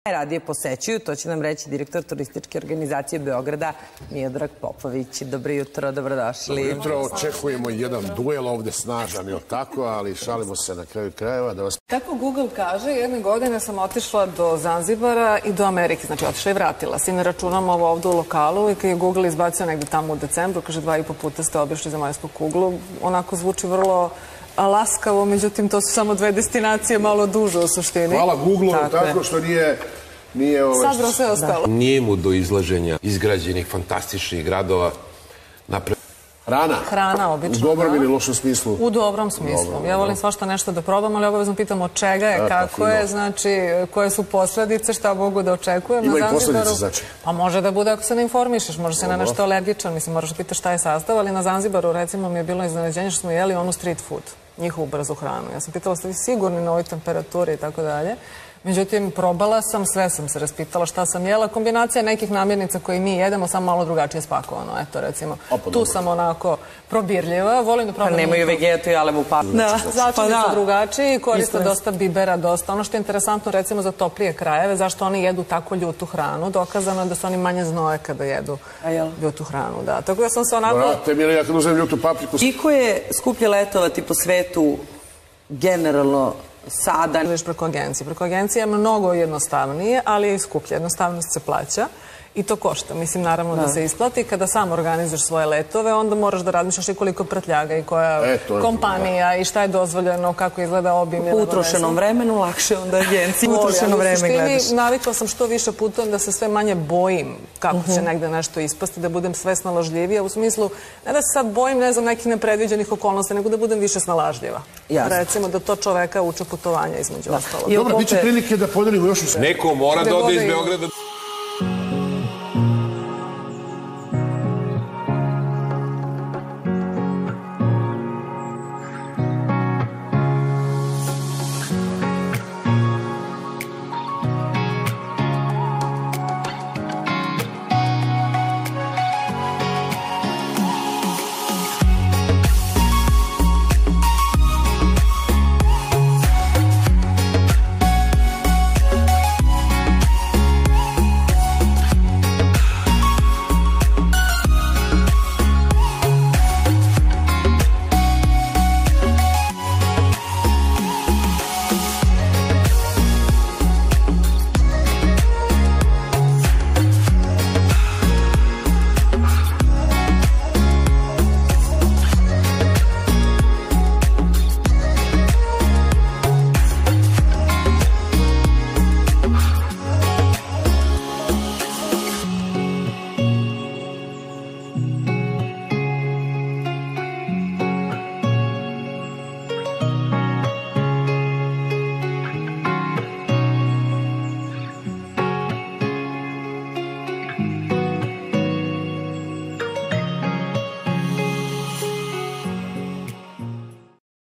Radije posećuju, to će nam reći direktor turističke organizacije Beograda, Miodrag Popović. Dobro jutro, dobrodošli. Dobro jutro, očekujemo jedan duel ovde snažan, je li tako, ali šalimo se na kraju krajeva da vas... Tako Google kaže, jedne godine sam otišla do Zanzibara i do Amerike, znači otišla i vratila se i ne računam ovo ovde u lokalu i kad je Google izbacio negde tamo u decembru, kaže 2,5 puta ste obišli zemaljsku kuglu, onako zvuči vrlo laskavo, međutim to su samo dve destinacije malo duže u suštini. Hvala Google-u, tako što nije... Sadro sve ostalo. Nije mu do izlaženja izgrađenih fantastičnih gradova. Hrana, obično. U dobrom ili lošom smislu? U dobrom smislu. Ja volim svašta nešto da probam, ali obavezno pitam od čega je, kako je, znači, koje su posledice, šta mogu da očekujem. Ima i posledice, znači? Pa može da bude ako se ne informišeš, može se na nešto alergičan, mislim, moraš da pitaš šta je sastav, ali na Zanzibaru, recimo, mi je bilo iznenađenje što smo jeli onu street food, njihovu brzu hranu. Ja sam pitala, ste vi sigurni na ovoj temperaturi i tako dalje. Međutim, probala sam, sve sam se raspitala šta sam jela. Kombinacija nekih namirnica koje mi jedemo, samo malo drugačije spakovano. Eto, recimo, tu sam onako probirljiva. Volim da probam... Pa nemaju vegetu i alevu papriku. Da, začini su drugačiji, koriste dosta bibera, dosta. Ono što je interesantno, recimo, za toplije krajeve, zašto oni jedu tako ljutu hranu. Dokazano je da se oni manje znoje kada jedu ljutu hranu, da. Tako da sam se onako... Vrate, Mila, ja kad uzem ljutu papriku... Koliko je skuplje letovati po svetu generalno sada? Ideš preko agencije. Preko agencije je mnogo jednostavnije, ali je i skuplje. Jednostavnost se plaća i to košta. Mislim, naravno da se isplati. Kada sam organizuješ svoje letove, onda moraš da razmišljaš i koliko prtljaga i koja kompanija i šta je dozvoljeno, kako izgleda obim. U utrošenom vremenu lakše onda agenciji. U utrošeno vreme gledaš. Navikla sam što više putujem da se sve manje bojim kako će negde nešto ispasti, da budem sve snalažljivija. U smislu, ne da se sad bojim, ne znam, nekih nepredviđenih okolnosti, nego da budem više snalažljiva. Recimo da to čoveka uče putovanja između ostalo. Dobro, bit će prilike da podelimo još u sve. Neko mora da ode iz Beograda.